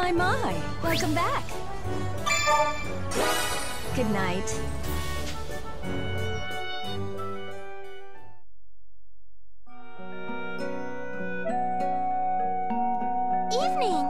My. Welcome back. Good night. Evening.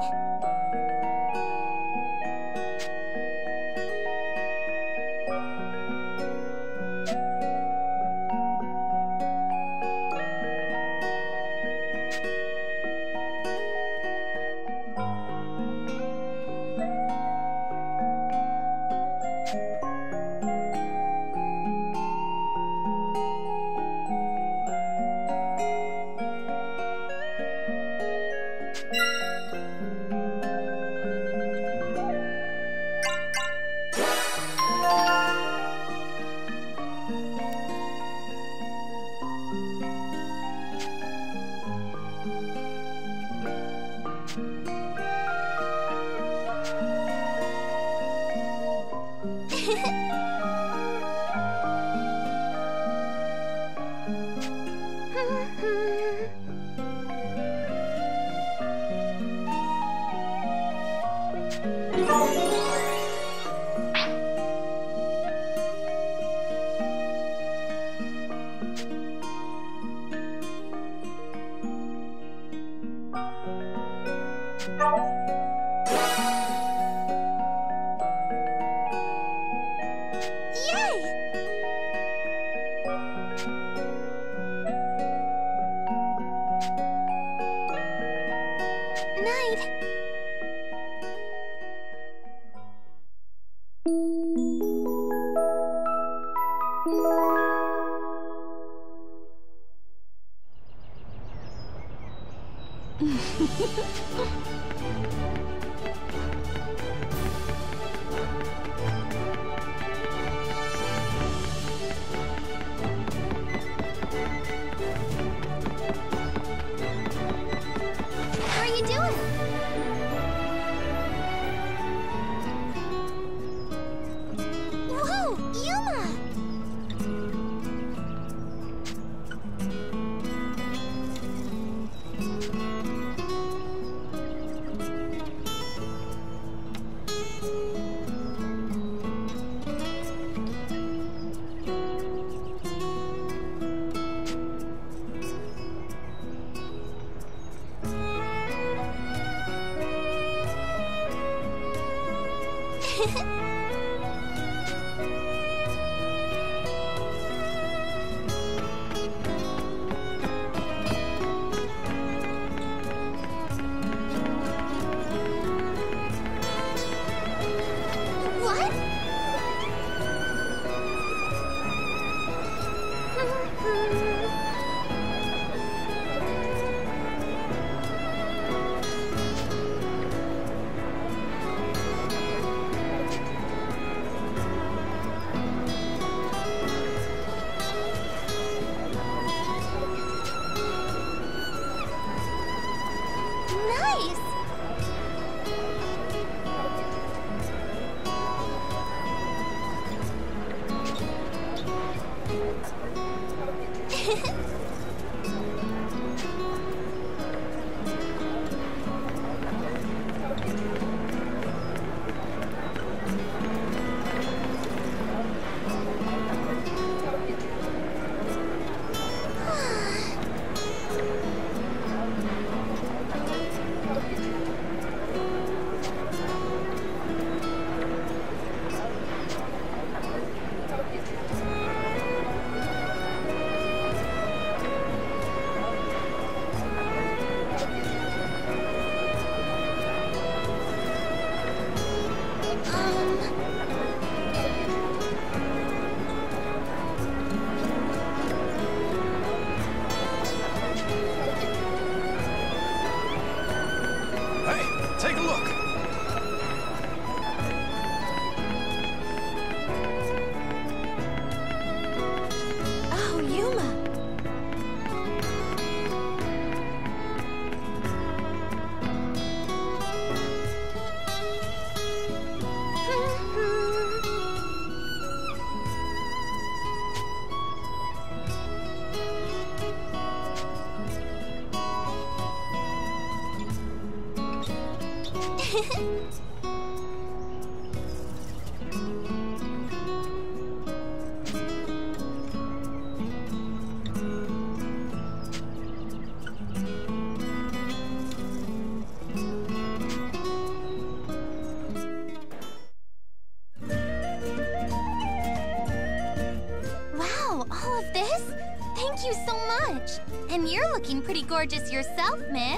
Wow, all of this? Thank you so much. And you're looking pretty gorgeous yourself, miss.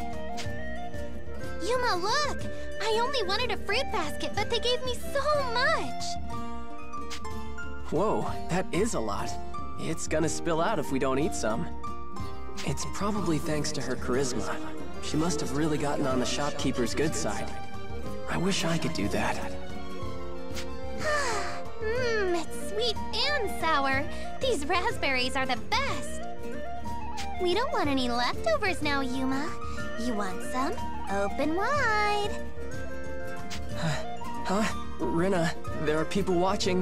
Yuma, look! I only wanted a fruit basket, but they gave me so much! Whoa, that is a lot. It's gonna spill out if we don't eat some. It's probably thanks to her charisma. She must have really gotten on the shopkeeper's good side. I wish I could do that. It's sweet and sour. These raspberries are the best. We don't want any leftovers now, Yuma. You want some? Open wide. Huh? Rina, there are people watching.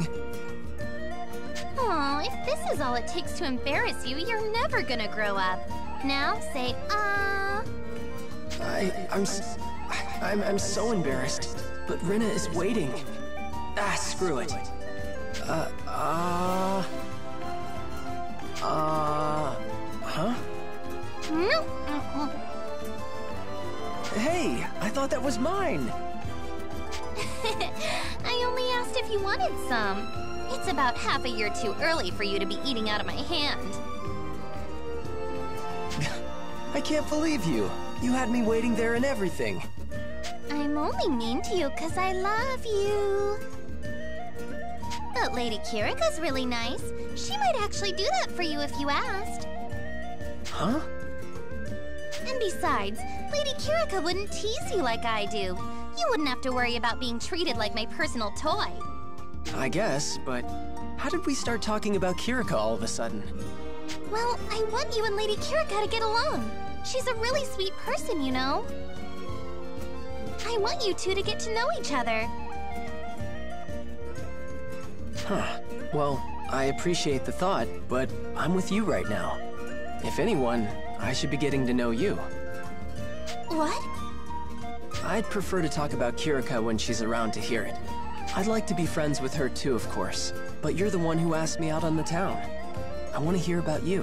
Aw, if this is all it takes to embarrass you, you're never gonna grow up. Now say ah. I'm so embarrassed. But Rina is waiting. Ah, screw it. Huh? Hey, I thought that was mine. I only asked if you wanted some. It's about half a year too early for you to be eating out of my hand. I can't believe you. You had me waiting there and everything. I'm only mean to you because I love you. But Lady Kirika's really nice. She might actually do that for you if you asked. Huh? And besides, Lady Kirika wouldn't tease you like I do. You wouldn't have to worry about being treated like my personal toy. I guess, but how did we start talking about Kirika all of a sudden? Well, I want you and Lady Kirika to get along. She's a really sweet person, you know. I want you two to get to know each other. Huh. Well, I appreciate the thought, but I'm with you right now. If anyone, I should be getting to know you. What? I'd prefer to talk about Kirika when she's around to hear it. I'd like to be friends with her too, of course. But you're the one who asked me out on the town. I want to hear about you.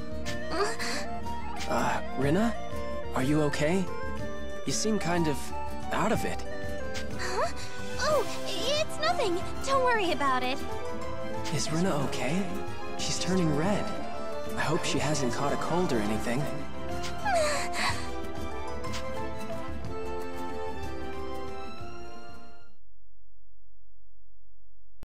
Rina? Are you okay? You seem kind of out of it. Huh? Oh, it's nothing. Don't worry about it. Is Rina okay? She's turning red. I hope she hasn't caught a cold or anything.